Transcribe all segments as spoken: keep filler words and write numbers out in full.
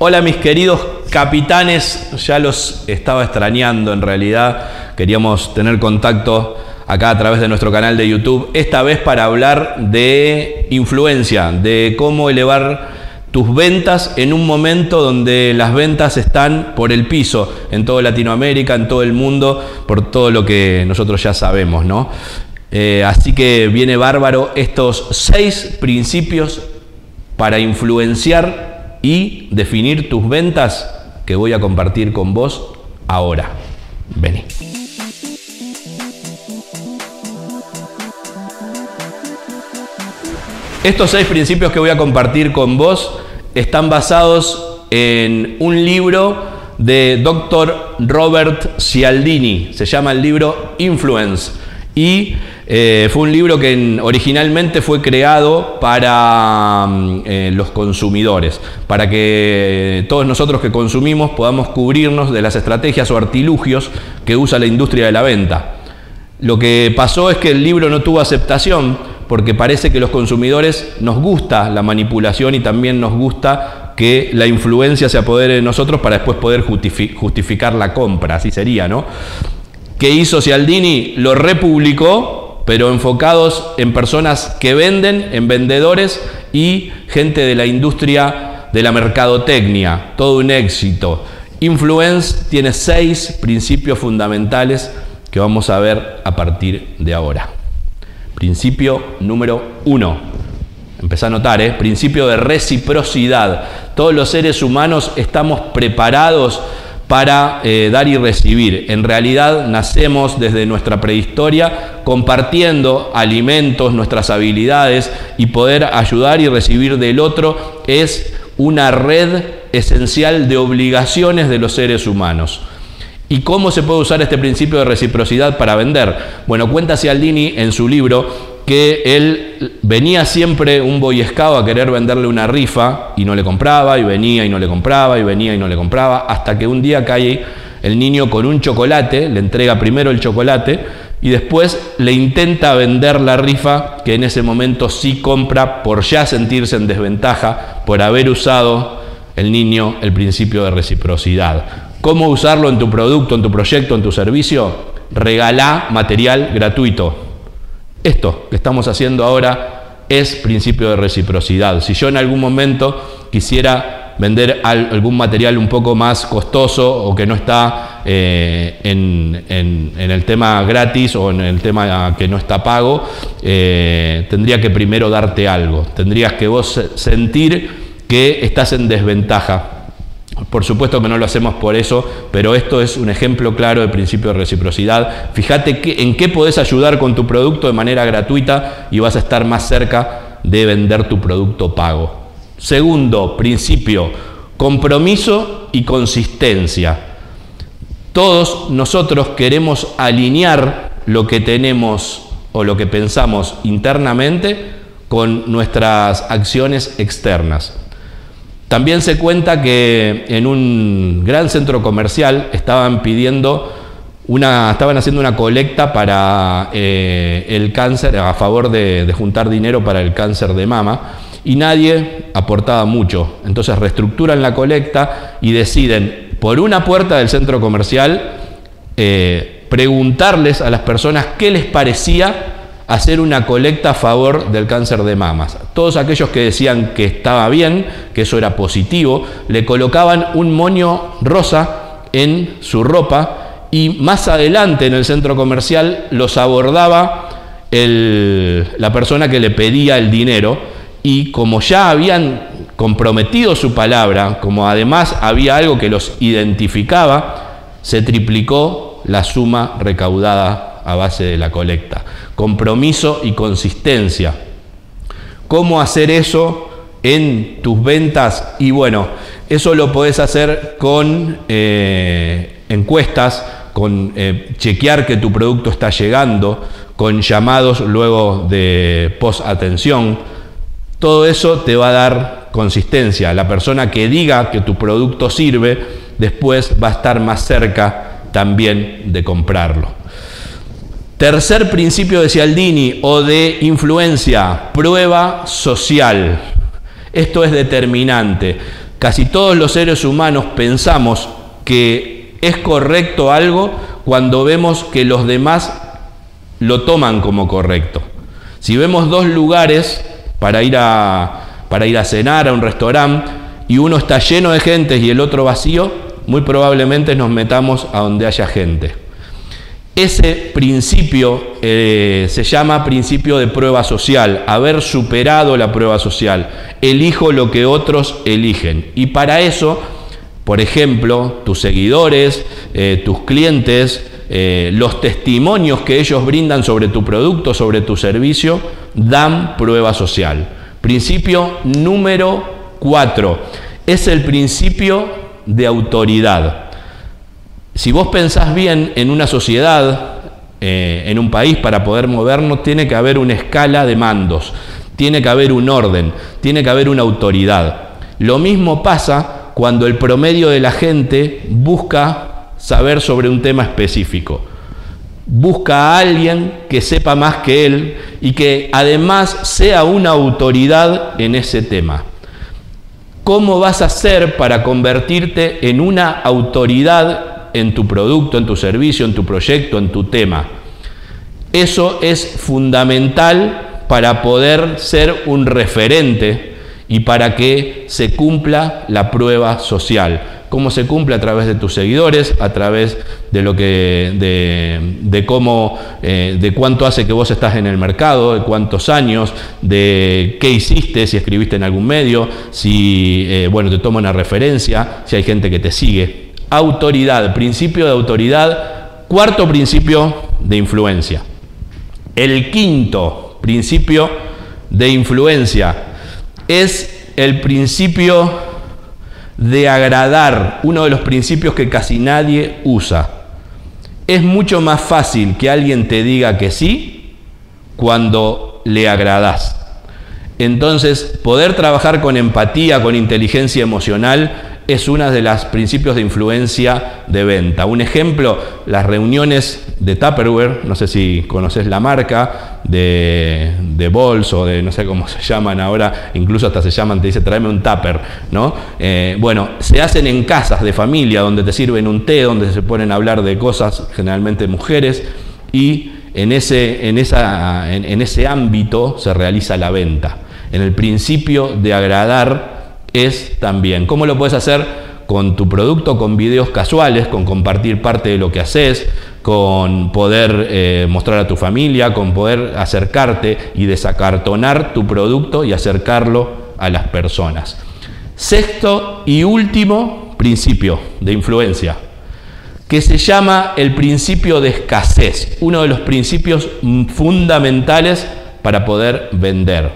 Hola mis queridos capitanes, ya los estaba extrañando en realidad, queríamos tener contacto acá a través de nuestro canal de YouTube, esta vez para hablar de influencia, de cómo elevar tus ventas en un momento donde las ventas están por el piso en toda Latinoamérica, en todo el mundo, por todo lo que nosotros ya sabemos, ¿no? Eh, así que viene bárbaro estos seis principios para influenciar y definir tus ventas que voy a compartir con vos ahora. Vení. Estos seis principios que voy a compartir con vos están basados en un libro de doctor Robert Cialdini. Se llama el libro Influence. Y eh, fue un libro que en, originalmente fue creado para eh, los consumidores, para que todos nosotros que consumimos podamos cubrirnos de las estrategias o artilugios que usa la industria de la venta. Lo que pasó es que el libro no tuvo aceptación porque parece que los consumidores nos gusta la manipulación y también nos gusta que la influencia se apodere de nosotros para después poder justifi- justificar la compra, así sería, ¿no? ¿Qué hizo Cialdini? Lo republicó, pero enfocados en personas que venden, en vendedores y gente de la industria de la mercadotecnia. Todo un éxito. Influence tiene seis principios fundamentales que vamos a ver a partir de ahora. Principio número uno. Empezá a notar, ¿eh? Principio de reciprocidad. Todos los seres humanos estamos preparados para eh, dar y recibir. En realidad nacemos desde nuestra prehistoria compartiendo alimentos, nuestras habilidades, y poder ayudar y recibir del otro es una red esencial de obligaciones de los seres humanos. ¿Y cómo se puede usar este principio de reciprocidad para vender? Bueno, cuenta Cialdini en su libro que él venía siempre un boy scout a querer venderle una rifa y no le compraba, y venía y no le compraba, y venía y no le compraba, hasta que un día cae el niño con un chocolate, le entrega primero el chocolate y después le intenta vender la rifa, que en ese momento sí compra por ya sentirse en desventaja, por haber usado el niño el principio de reciprocidad. ¿Cómo usarlo en tu producto, en tu proyecto, en tu servicio? Regalá material gratuito. Esto que estamos haciendo ahora es principio de reciprocidad. Si yo en algún momento quisiera vender algún material un poco más costoso o que no está eh, en, en, en el tema gratis o en el tema que no está pago, eh, tendría que primero darte algo. Tendrías que vos sentir que estás en desventaja. Por supuesto que no lo hacemos por eso, pero esto es un ejemplo claro de principio de reciprocidad. Fíjate que, en qué podés ayudar con tu producto de manera gratuita y vas a estar más cerca de vender tu producto pago. Segundo principio, compromiso y consistencia. Todos nosotros queremos alinear lo que tenemos o lo que pensamos internamente con nuestras acciones externas. También se cuenta que en un gran centro comercial estaban pidiendo una, estaban haciendo una colecta para eh, el cáncer, a favor de, de juntar dinero para el cáncer de mama, y nadie aportaba mucho. Entonces reestructuran la colecta y deciden por una puerta del centro comercial eh, preguntarles a las personas qué les parecía hacer una colecta a favor del cáncer de mamas. Todos aquellos que decían que estaba bien, que eso era positivo, le colocaban un moño rosa en su ropa, y más adelante en el centro comercial los abordaba el, la persona que le pedía el dinero, y como ya habían comprometido su palabra, como además había algo que los identificaba, se triplicó la suma recaudada a base de la colecta. Compromiso y consistencia. ¿Cómo hacer eso en tus ventas? Y bueno, eso lo podés hacer con eh, encuestas, con eh, chequear que tu producto está llegando, con llamados luego de post-atención. Todo eso te va a dar consistencia. La persona que diga que tu producto sirve, después va a estar más cerca también de comprarlo. Tercer principio de Cialdini o de influencia, prueba social. Esto es determinante. Casi todos los seres humanos pensamos que es correcto algo cuando vemos que los demás lo toman como correcto. Si vemos dos lugares para ir a, para ir a cenar a un restaurante y uno está lleno de gente y el otro vacío, muy probablemente nos metamos a donde haya gente. Ese principio eh, se llama principio de prueba social, haber superado la prueba social. Elijo lo que otros eligen. Y para eso, por ejemplo, tus seguidores, eh, tus clientes, eh, los testimonios que ellos brindan sobre tu producto, sobre tu servicio, dan prueba social. Principio número cuatro. Es el principio de autoridad. Si vos pensás bien, en una sociedad, eh, en un país, para poder movernos, tiene que haber una escala de mandos, tiene que haber un orden, tiene que haber una autoridad. Lo mismo pasa cuando el promedio de la gente busca saber sobre un tema específico. Busca a alguien que sepa más que él y que además sea una autoridad en ese tema. ¿Cómo vas a hacer para convertirte en una autoridad en tu producto, en tu servicio, en tu proyecto, en tu tema? Eso es fundamental para poder ser un referente y para que se cumpla la prueba social. ¿Cómo se cumple? A través de tus seguidores, a través de lo que, de, de cómo, eh, de cuánto hace que vos estás en el mercado, de cuántos años, de qué hiciste, si escribiste en algún medio, si, eh, bueno, te toma una referencia, si hay gente que te sigue. Autoridad, principio de autoridad. Cuarto principio de influencia. El quinto principio de influencia es el principio de agradar, uno de los principios que casi nadie usa. Es mucho más fácil que alguien te diga que sí cuando le agradás. Entonces, poder trabajar con empatía, con inteligencia emocional, es uno de los principios de influencia de venta. Un ejemplo, las reuniones de Tupperware, no sé si conoces la marca, de, de Bols o de no sé cómo se llaman ahora, incluso hasta se llaman, te dice tráeme un tupper, ¿no? Eh, bueno, se hacen en casas de familia donde te sirven un té, donde se ponen a hablar de cosas, generalmente mujeres, y en ese, en esa, en, en ese ámbito se realiza la venta. En el principio de agradar es también. ¿Cómo lo puedes hacer? Con tu producto, con videos casuales, con compartir parte de lo que haces, con poder eh, mostrar a tu familia, con poder acercarte y desacartonar tu producto y acercarlo a las personas. Sexto y último principio de influencia, que se llama el principio de escasez, uno de los principios fundamentales para poder vender.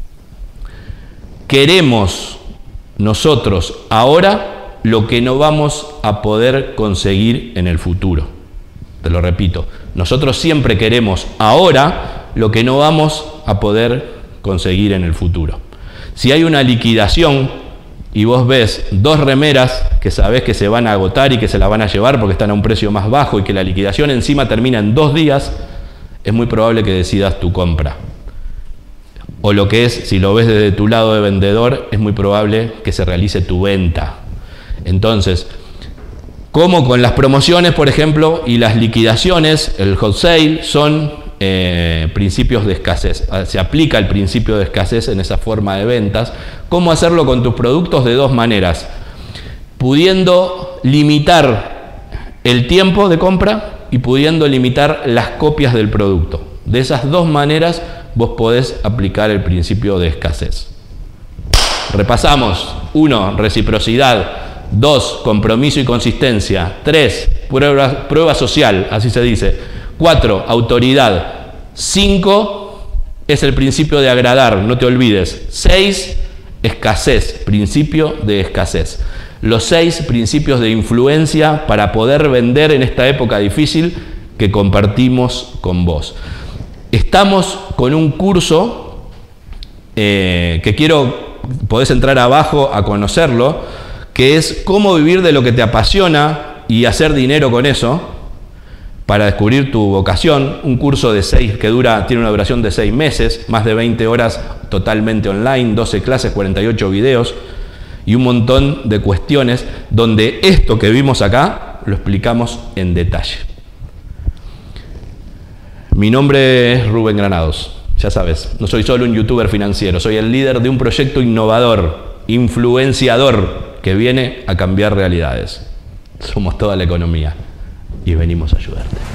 Queremos nosotros ahora lo que no vamos a poder conseguir en el futuro. Te lo repito, nosotros siempre queremos ahora lo que no vamos a poder conseguir en el futuro. Si hay una liquidación y vos ves dos remeras que sabés que se van a agotar y que se las van a llevar porque están a un precio más bajo y que la liquidación encima termina en dos días, es muy probable que decidas tu compra. O lo que es, si lo ves desde tu lado de vendedor, es muy probable que se realice tu venta. Entonces, como con las promociones, por ejemplo, y las liquidaciones, el hot sale, son eh, principios de escasez. Se aplica el principio de escasez en esa forma de ventas. ¿Cómo hacerlo con tus productos? De dos maneras. Pudiendo limitar el tiempo de compra y pudiendo limitar las copias del producto. De esas dos maneras vos podés aplicar el principio de escasez. Repasamos. uno. Reciprocidad. dos. Compromiso y consistencia. tres. Prueba, prueba social, así se dice. cuatro. Autoridad. cinco. Es el principio de agradar, no te olvides. seis. Escasez. Principio de escasez. Los seis principios de influencia para poder vender en esta época difícil que compartimos con vos. Estamos con un curso eh, que quiero, podés entrar abajo a conocerlo, que es cómo vivir de lo que te apasiona y hacer dinero con eso para descubrir tu vocación. Un curso de seis que dura, tiene una duración de seis meses, más de veinte horas totalmente online, doce clases, cuarenta y ocho videos. y un montón de cuestiones donde esto que vimos acá lo explicamos en detalle. Mi nombre es Rubén Granados. Ya sabes, no soy solo un youtuber financiero, soy el líder de un proyecto innovador, influenciador, que viene a cambiar realidades. Somos toda la economía y venimos a ayudarte.